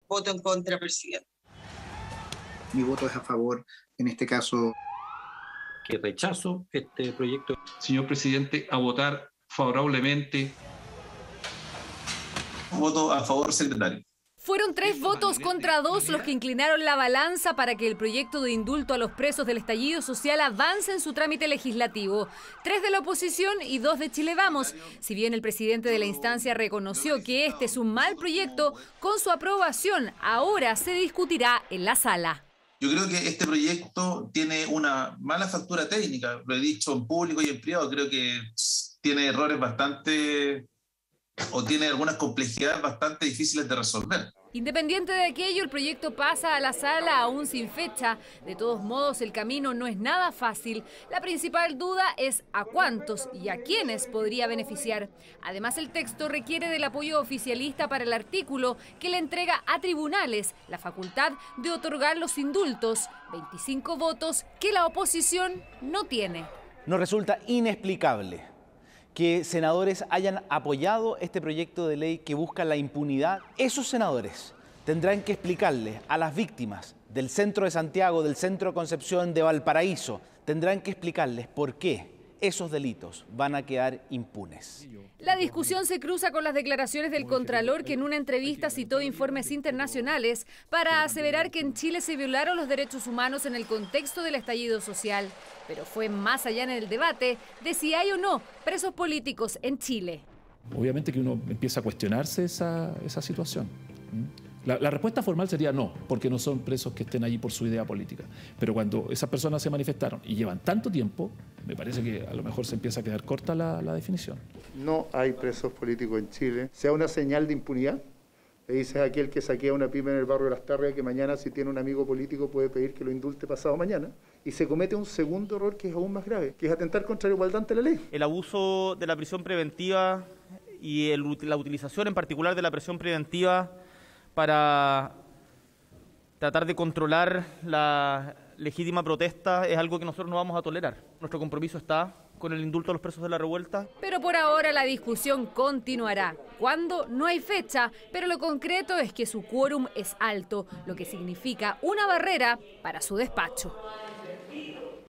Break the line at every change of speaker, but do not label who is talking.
voto en contra, presidente.
Mi voto es a favor, en este caso.
Que rechazo este proyecto.
Señor presidente, a votar favorablemente.
Voto a favor, secretario.
Fueron 3 votos contra 2 los que inclinaron la balanza para que el proyecto de indulto a los presos del estallido social avance en su trámite legislativo. 3 de la oposición y 2 de Chile Vamos. Si bien el presidente de la instancia reconoció que este es un mal proyecto, con su aprobación ahora se discutirá en la sala.
Yo creo que este proyecto tiene una mala factura técnica, lo he dicho en público y en privado, creo que tiene errores tiene algunas complejidades bastante difíciles de resolver.
Independiente de aquello, el proyecto pasa a la sala aún sin fecha. De todos modos, el camino no es nada fácil. La principal duda es a cuántos y a quiénes podría beneficiar. Además, el texto requiere del apoyo oficialista para el artículo que le entrega a tribunales la facultad de otorgar los indultos, 25 votos que la oposición no tiene.
Nos resulta inexplicable que senadores hayan apoyado este proyecto de ley que busca la impunidad. Esos senadores tendrán que explicarle a las víctimas del centro de Santiago, del centro de Concepción, de Valparaíso, tendrán que explicarles por qué esos delitos van a quedar impunes.
La discusión se cruza con las declaraciones del Contralor, que en una entrevista citó informes internacionales para aseverar que en Chile se violaron los derechos humanos en el contexto del estallido social. Pero fue más allá en el debate de si hay o no presos políticos en Chile.
Obviamente que uno empieza a cuestionarse esa situación. La respuesta formal sería no, porque no son presos que estén allí por su idea política. Pero cuando esas personas se manifestaron y llevan tanto tiempo, me parece que a lo mejor se empieza a quedar corta la definición.
No hay presos políticos en Chile. Sea una señal de impunidad. Le dices a aquel que saquea una pyme en el barrio de Las Tarrias que mañana, si tiene un amigo político, puede pedir que lo indulte pasado mañana. Y se comete un segundo error que es aún más grave, que es atentar contra la igualdad ante la ley.
El abuso de la prisión preventiva y la utilización en particular de la prisión preventiva para tratar de controlar la legítima protesta es algo que nosotros no vamos a tolerar. Nuestro compromiso está con el indulto a los presos de la revuelta.
Pero por ahora la discusión continuará. ¿Cuándo? No hay fecha, pero lo concreto es que su quórum es alto, lo que significa una barrera para su despacho.